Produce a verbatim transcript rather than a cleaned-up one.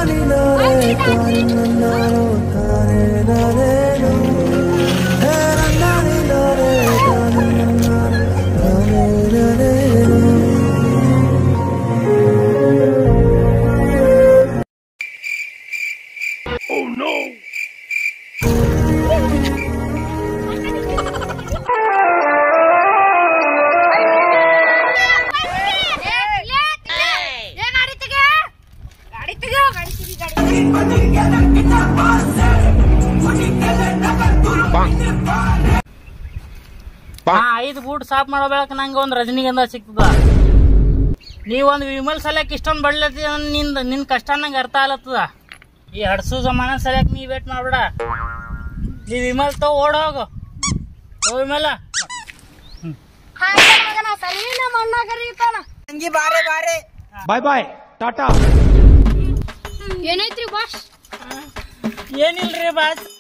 ಐದು ಬೂಟ್ ಸಾಫ್ ಮಾಡೋ ಬೆಳಕ ನಂಗೆ ಒಂದು ರಜನಿಗಂಧ ಸಿಗ್ತದ. ನೀವೊಂದು ವಿಮಲ್ ಸಲಕ್ ಇಷ್ಟೊಂದು ಬಡ್ಲತ್ತಿ ನಿಂದ ನಿನ್ ಕಷ್ಟ ನಂಗೆ ಅರ್ಥ ಆಗ್ಲತ್ತದ. ಈ ಹಡ್ಸು ಜಮಾನ ಸಲಕ್ ನೀ ವೇಟ್ ಮಾಡ್ಬೇಡ. ನೀ ವಿಮಲ್ ತೋ ಓಡ ಹೋಗು. ತೋ ವಿಮಲ ಬಾಯ್ ಬಾಯ್ ಟಾಟಾ. ಏನೈತ್ರಿ ಬಾಸ್? ಏನಿಲ್ರಿ ಬಾಸ್,